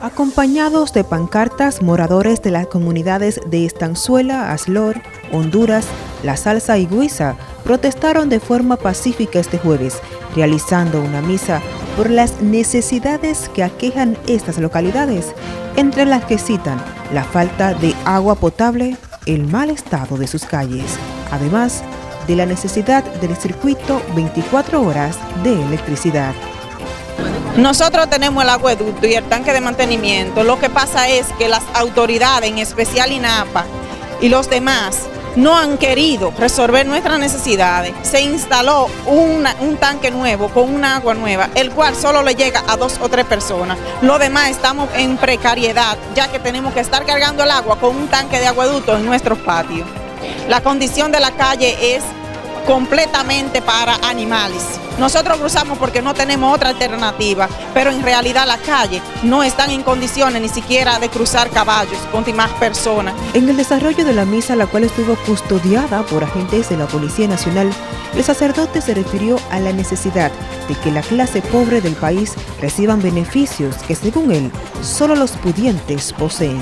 Acompañados de pancartas, moradores de las comunidades de Estanzuela, Aslor, Honduras, La Salsa y Guiza protestaron de forma pacífica este jueves, realizando una misa por las necesidades que aquejan estas localidades, entre las que citan la falta de agua potable, el mal estado de sus calles, además de la necesidad del circuito 24 horas de electricidad. Nosotros tenemos el acueducto y el tanque de mantenimiento. Lo que pasa es que las autoridades, en especial INAPA y los demás, no han querido resolver nuestras necesidades. Se instaló un tanque nuevo con una agua nueva, el cual solo le llega a 2 o 3 personas. Lo demás estamos en precariedad, ya que tenemos que estar cargando el agua con un tanque de acueducto en nuestros patios. La condición de la calle es completamente para animales. Nosotros cruzamos porque no tenemos otra alternativa, pero en realidad las calles no están en condiciones ni siquiera de cruzar caballos con más personas. En el desarrollo de la misa, la cual estuvo custodiada por agentes de la Policía Nacional, el sacerdote se refirió a la necesidad de que la clase pobre del país reciban beneficios que, según él, solo los pudientes poseen.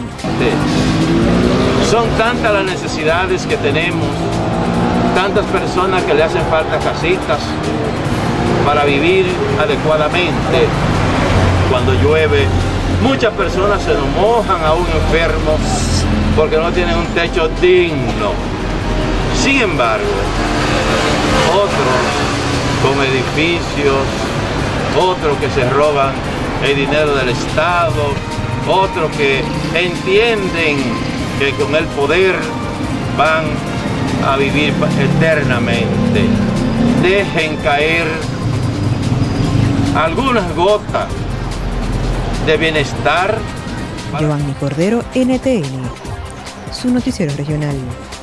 Son tantas las necesidades que tenemos, tantas personas que le hacen falta casitas para vivir adecuadamente. Cuando llueve, muchas personas se nos mojan a un enfermo porque no tienen un techo digno. Sin embargo, otros con edificios, otros que se roban el dinero del Estado, otros que entienden que con el poder van a vivir eternamente. Dejen caer algunas gotas de bienestar. Giovanni Cordero, NTN, su noticiero regional.